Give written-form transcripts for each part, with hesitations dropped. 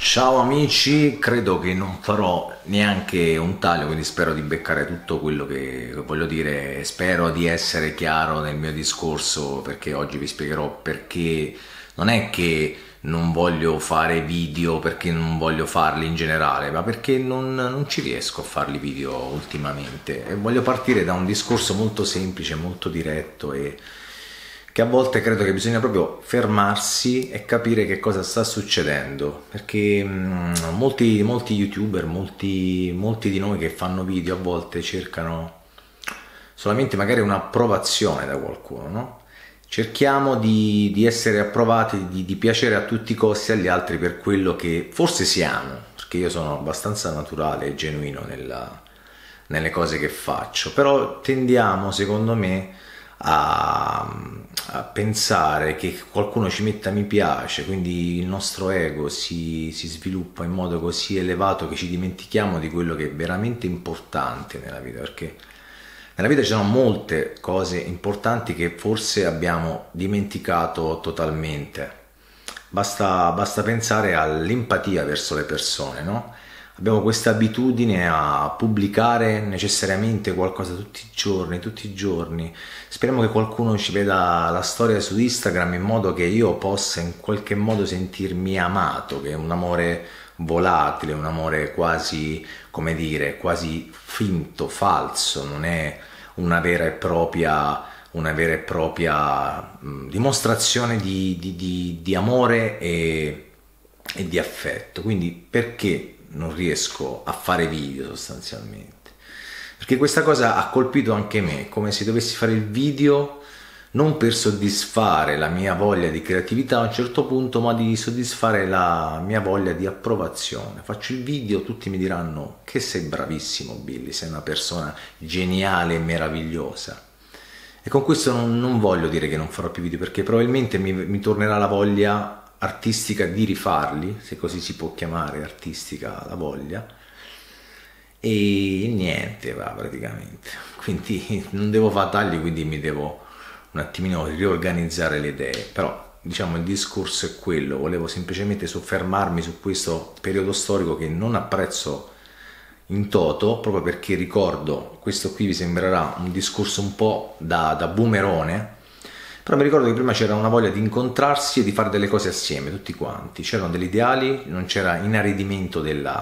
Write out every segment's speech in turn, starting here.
Ciao amici, credo che non farò neanche un taglio, quindi spero di beccare tutto quello che voglio dire, spero di essere chiaro nel mio discorso perché oggi vi spiegherò perché non è che non voglio fare video, perché non voglio farli in generale, ma perché non ci riesco a farli video ultimamente e voglio partire da un discorso molto semplice, molto diretto e che a volte credo che bisogna proprio fermarsi e capire che cosa sta succedendo, perché molti youtuber, molti di noi che fanno video a volte cercano solamente magari un'approvazione da qualcuno, no? Cerchiamo di essere approvati, di piacere a tutti i costi agli altri per quello che forse siamo, perché io sono abbastanza naturale e genuino nelle cose che faccio, però tendiamo, secondo me, a pensare che qualcuno ci metta mi piace, quindi il nostro ego si sviluppa in modo così elevato che ci dimentichiamo di quello che è veramente importante nella vita, perché nella vita ci sono molte cose importanti che forse abbiamo dimenticato totalmente. Basta pensare all'empatia verso le persone, no? Abbiamo questa abitudine a pubblicare necessariamente qualcosa tutti i giorni. Speriamo che qualcuno ci veda la storia su Instagram in modo che io possa in qualche modo sentirmi amato, che è un amore volatile, un amore quasi, come dire, quasi finto, falso, non è una vera e propria dimostrazione di amore e di affetto. Quindi perché non riesco a fare video sostanzialmente? Perché questa cosa ha colpito anche me, come se dovessi fare il video non per soddisfare la mia voglia di creatività a un certo punto, ma di soddisfare la mia voglia di approvazione. Faccio il video, tutti mi diranno che sei bravissimo Billy, sei una persona geniale e meravigliosa. E con questo non voglio dire che non farò più video, perché probabilmente mi tornerà la voglia artistica di rifarli, se così si può chiamare artistica la voglia, e niente va praticamente. Quindi non devo fare tagli, quindi mi devo un attimino riorganizzare le idee, però diciamo il discorso è quello, volevo semplicemente soffermarmi su questo periodo storico che non apprezzo in toto, proprio perché ricordo, questo qui vi sembrerà un discorso un po' da boomerone, però mi ricordo che prima c'era una voglia di incontrarsi e di fare delle cose assieme, tutti quanti, c'erano degli ideali, non c'era inaridimento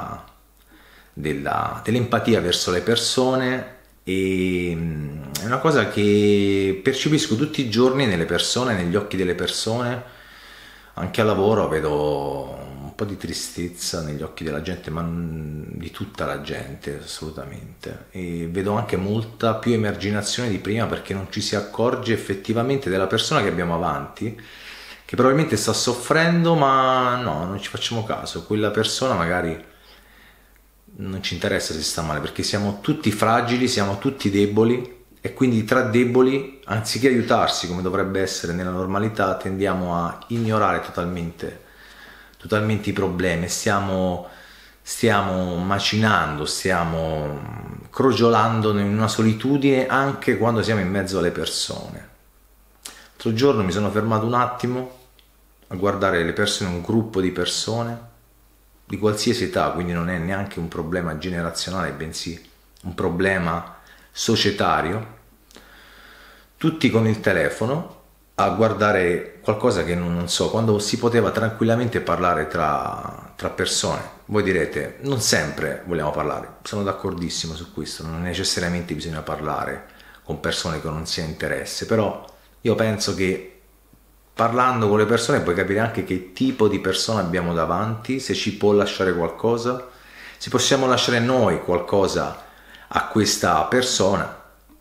dell'empatia verso le persone, e è una cosa che percepisco tutti i giorni nelle persone, negli occhi delle persone. Anche al lavoro vedo un po' di tristezza negli occhi della gente, ma di tutta la gente assolutamente, e vedo anche molta più emarginazione di prima, perché non ci si accorge effettivamente della persona che abbiamo avanti, che probabilmente sta soffrendo, ma no, non ci facciamo caso. Quella persona magari non ci interessa se sta male, perché siamo tutti fragili, siamo tutti deboli, e quindi tra deboli, anziché aiutarsi come dovrebbe essere nella normalità, tendiamo a ignorare totalmente i problemi, stiamo macinando, stiamo crogiolando in una solitudine anche quando siamo in mezzo alle persone. L'altro giorno mi sono fermato un attimo a guardare le persone, un gruppo di persone di qualsiasi età, quindi non è neanche un problema generazionale, bensì un problema societario, tutti con il telefono a guardare qualcosa che non so, quando si poteva tranquillamente parlare tra persone. Voi direte, non sempre vogliamo parlare, sono d'accordissimo su questo, non necessariamente bisogna parlare con persone che non si ha interesse, però io penso che parlando con le persone puoi capire anche che tipo di persona abbiamo davanti, se ci può lasciare qualcosa, se possiamo lasciare noi qualcosa a questa persona.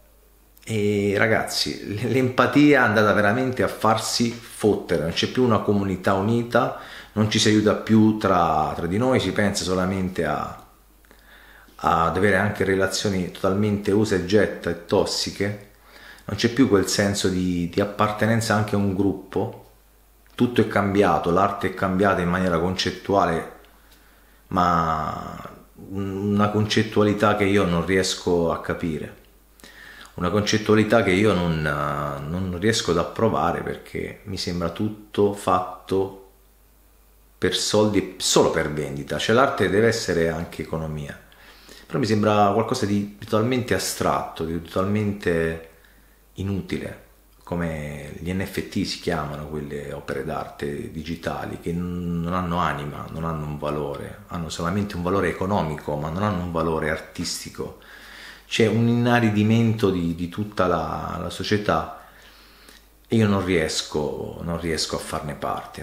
E ragazzi, l'empatia è andata veramente a farsi fottere, non c'è più una comunità unita, non ci si aiuta più tra di noi, si pensa solamente ad avere anche relazioni totalmente usa e getta e tossiche. Non c'è più quel senso di appartenenza anche a un gruppo, tutto è cambiato, l'arte è cambiata in maniera concettuale, ma una concettualità che io non riesco a capire, una concettualità che io non riesco ad approvare, perché mi sembra tutto fatto per soldi, solo per vendita, cioè l'arte deve essere anche economia. Però mi sembra qualcosa di totalmente astratto, di totalmente inutile, come gli NFT si chiamano, quelle opere d'arte digitali che non hanno anima, non hanno un valore, hanno solamente un valore economico, ma non hanno un valore artistico. C'è un inaridimento di tutta la società e io non riesco a farne parte,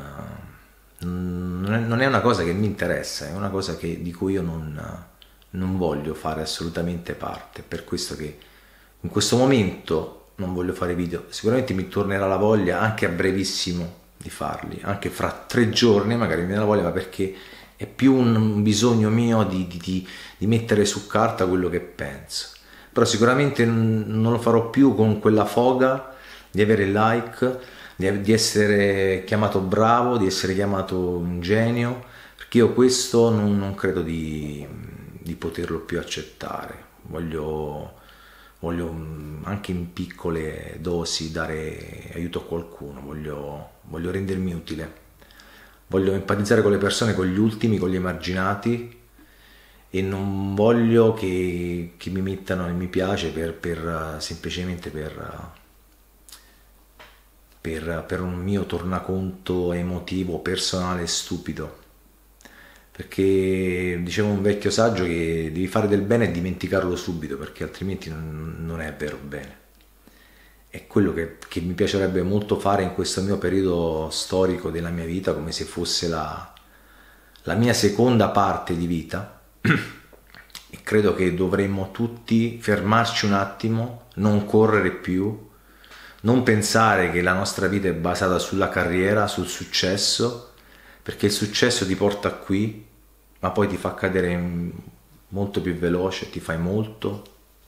non è una cosa che mi interessa, è una cosa di cui io non voglio fare assolutamente parte, per questo che in questo momento non voglio fare video. Sicuramente mi tornerà la voglia anche a brevissimo di farli, anche fra 3 giorni magari mi viene la voglia, ma perché è più un bisogno mio di mettere su carta quello che penso. Però sicuramente non lo farò più con quella foga di avere like, di essere chiamato bravo, di essere chiamato un genio, perché io questo non credo di poterlo più accettare. Voglio anche in piccole dosi dare aiuto a qualcuno, voglio rendermi utile, voglio empatizzare con le persone, con gli ultimi, con gli emarginati, e non voglio che mi mettano il mi piace semplicemente per un mio tornaconto emotivo, personale e stupido. Perché diceva un vecchio saggio che devi fare del bene e dimenticarlo subito, perché altrimenti non è vero bene. È quello che mi piacerebbe molto fare in questo mio periodo storico della mia vita, come se fosse la mia seconda parte di vita. E credo che dovremmo tutti fermarci un attimo, non correre più, non pensare che la nostra vita è basata sulla carriera, sul successo, perché il successo ti porta qui, ma poi ti fa cadere molto più veloce, ti fai molto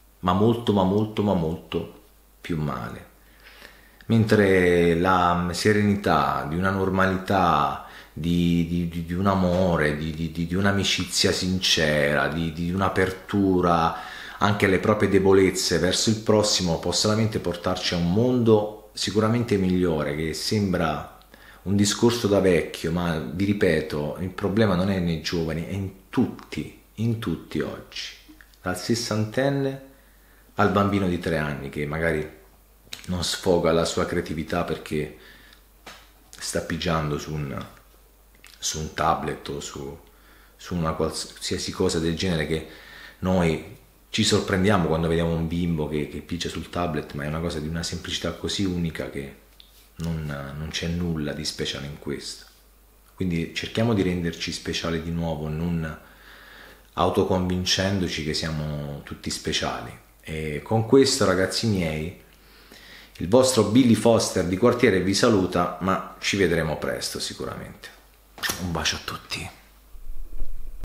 più male. Mentre la serenità di una normalità, di un amore, di un'amicizia sincera, di un'apertura anche alle proprie debolezze verso il prossimo, può solamente portarci a un mondo sicuramente migliore, che sembra un discorso da vecchio, ma vi ripeto, il problema non è nei giovani, è in tutti oggi, dal sessantenne al bambino di 3 anni che magari non sfoga la sua creatività perché sta pigiando su un tablet o su una qualsiasi cosa del genere, che noi ci sorprendiamo quando vediamo un bimbo che pigia sul tablet, ma è una cosa di una semplicità così unica che non c'è nulla di speciale in questo. Quindi cerchiamo di renderci speciali di nuovo, non autoconvincendoci che siamo tutti speciali. E con questo, ragazzi miei, il vostro Billy Foster di quartiere vi saluta, ma ci vedremo presto sicuramente. Un bacio a tutti.